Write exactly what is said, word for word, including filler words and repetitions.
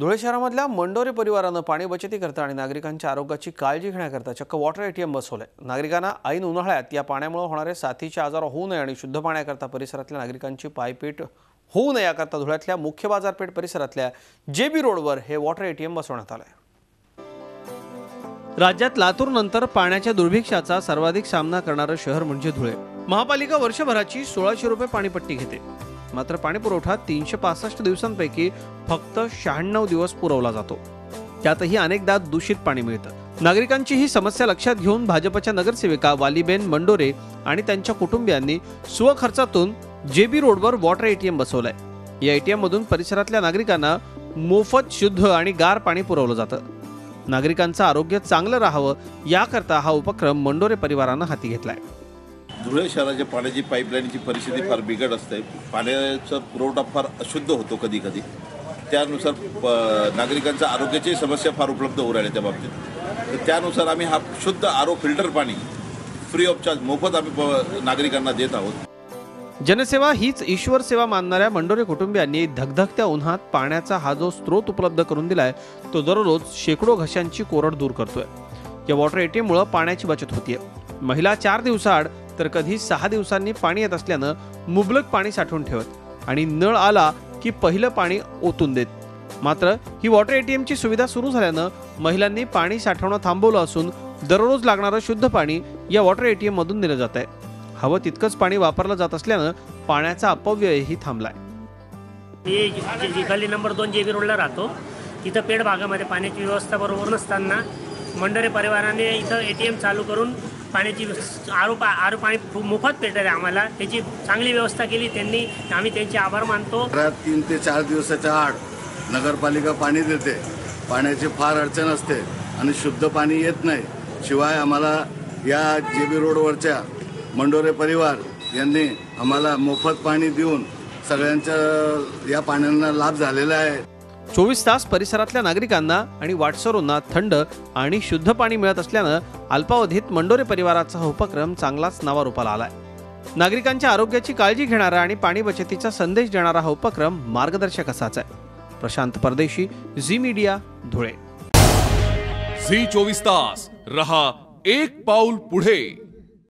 धुळे शहरामधल्या मंडोरे परिवारानं पाणी बचतीकरता आणि नागरिकांच्या आरोग्याची काळजी घेण्याकरता चक्क वॉटर एटीएम बसवले। नागरिकांना ऐन उन्हाळ्यात या पाण्यामुळे होणारे साथीचे आजार होऊ नये आणि शुद्ध पाण्याकरता परिसरातल्या नागरिकांची पायपीट होऊ नये याकरता धुळ्यातल्या मुख्य बाजारपेठ परिसरातल्या जेबी रोडवर हे वॉटर एटीएम बसवण्यात आले। राज्यात लातूर नंतर पाण्याच्या दुर्भिक्षाचा सर्वाधिक सामना करणारे शहर म्हणजे धुळे। महापालिका वर्षभराची सोळाशे रुपये पाणीपट्टी घेते, मात्र पाणीपुरवठा तीनशे पासष्ट दिवसांपैकी फक्त शहाण्णव दिवस पुरवला जातो। त्यातही अनेकदा दूषित पाणी मिळतं। नागरिकांची ही समस्या लक्षात घेऊन भाजपच्या नगरसेविका वालीबेन मंडोरे आणि त्यांच्या कुटुंबियांनी स्वखर्चातून जेबी रोडवर वॉटर एटीएम बसवलंय। या एटीएम मधून परिसरातल्या नागरिकांना मोफत शुद्ध आणि गार पाणी पुरवलं जातं। नागरिकांचं आरोग्य चांगलं राहावं याकरता हा उपक्रम मंडोरे परिवारानं हाती घेतलाय। धुळे शहराच्या पाण्याची पाईपलाईनची परिस्थिती फार बिकट असते। पाण्याचा पुरवठा फार अशुद्ध होतो कधी कधी, त्यानुसार नागरिकांच्या आरोग्याची समस्या फार उपलब्ध होऊ राहिल्या त्या बाबतीत। तर त्यानुसार आम्ही हा शुद्ध आरो फिल्टर पाणी फ्री ऑफ चार्ज मोफत आम्ही नागरिकांना देत आहोत। जनसेवा हीच ईश्वर सेवा मानणाऱ्या मंडोरे कुटुंबियांनी धगधगत्या उन्हात पाण्याचा हा जो स्रोत उपलब्ध करून दिलाय तो दररोज शेकडो घशांची कोरड दूर करतोय। या वॉटर एटीएम मुळे पाण्याची बचत होतीये। महिला चार दिवसाआड तर कधी सहा दिवसांनी पाणी येत असल्यानं मुबलक पाणी साठवून ठेवत आणि नळ आला की पहिलं पाणी ओतून देत। मात्र ही वॉटर एटीएमची सुविधा सुरू झाल्यानं महिलांनी पाणी साठवणं थांबवलं असून दररोज लागणारं शुद्ध पाणी या वॉटर एटीएम मधून दिलं जात आहे। हवं तितकंच पाणी वापरलं जात असल्यानं पाण्याचा अपव्ययही थांबलाय। मी गल्ली नंबर दोन जेबी रोडला राहतो। तिथं पेड भागामध्ये पाण्याची व्यवस्था बरोबर नसताना मंडोरे परिवाराने इथं एटीएम चालू करून पाण्याची आरो आरो पाणी मोफत भेटत आम्हाला, त्याची चांगली व्यवस्था केली त्यांनी, आम्ही त्यांचे आभार मानतो। तीन ते चार दिवसाच्या आड नगरपालिका पाणी देते, पाण्याची फार अडचण असते आणि शुद्ध पाणी येत नाही। शिवाय आम्हाला या जेबी रोडवरच्या मंडोरे परिवार यांनी आम्हाला मोफत पाणी देऊन सगळ्यांच्या या पाण्याला लाभ झालेला आहे। चोवीस तास परिसरातल्या नागरिकांना आणि वाटसरूंना थंड आणि शुद्ध पाणी मिळत असल्यानं अल्पावधीत मंडोरे परिवाराचा हा उपक्रम चांगलाच नावारूपाला आलाय। नागरिकांच्या आरोग्याची काळजी घेणारा आणि पाणी बचतीचा संदेश देणारा हा उपक्रम मार्गदर्शक असाच आहे। प्रशांत परदेशी, झी मीडिया, धुळे। झी चोवीस तास रहा एक पाऊल पुढे।